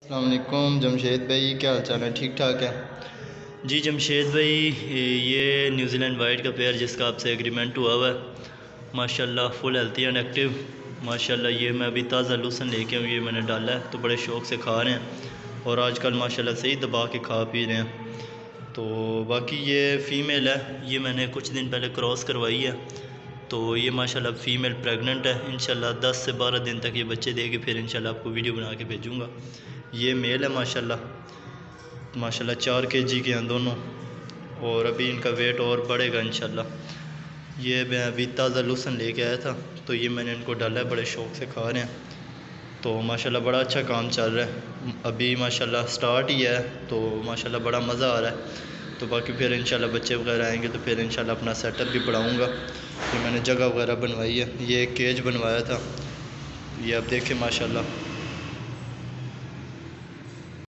अस्सलाम वालेकुम जमशेद भाई, क्या हाल चाल है? ठीक ठाक है जी जमशेद भाई, ये न्यूजीलैंड वाइट का पेयर जिसका आपसे एग्रीमेंट हुआ हुआ है, माशाल्लाह फुल हेल्थी एंड एक्टिव। माशाल्लाह ये मैं अभी ताज़ा लूसन लेके हूँ, ये मैंने डाला है तो बड़े शौक़ से खा रहे हैं और आजकल माशाल्लाह सही दबा के खा पी रहे हैं। तो बाकी ये फ़ीमेल है, ये मैंने कुछ दिन पहले क्रॉस करवाई है, तो ये माशाल्लाह फ़ीमेल प्रेग्नेंट है। इंशाल्लाह 10 से 12 दिन तक ये बच्चे देगी, फिर इंशाल्लाह आपको वीडियो बना के भेजूँगा। ये मेल है माशाल्लाह, 4 kg के हैं दोनों और अभी इनका वेट और बढ़ेगा इंशाल्लाह। ये मैं अभी ताज़ा लूसन लेके आया था तो ये मैंने इनको डाला है, बड़े शौक़ से खा रहे हैं। तो माशाल्लाह बड़ा अच्छा काम चल रहा है, अभी माशाल्लाह स्टार्ट ही है तो माशाल्लाह बड़ा मज़ा आ रहा है। तो बाकी फिर इंशाल्लाह बच्चे वगैरह आएंगे तो फिर इंशाल्लाह अपना सेटअप भी बढ़ाऊँगा। फिर मैंने जगह वगैरह बनवाई है, ये एक केज बनवाया था, ये आप देखें माशाल्लाह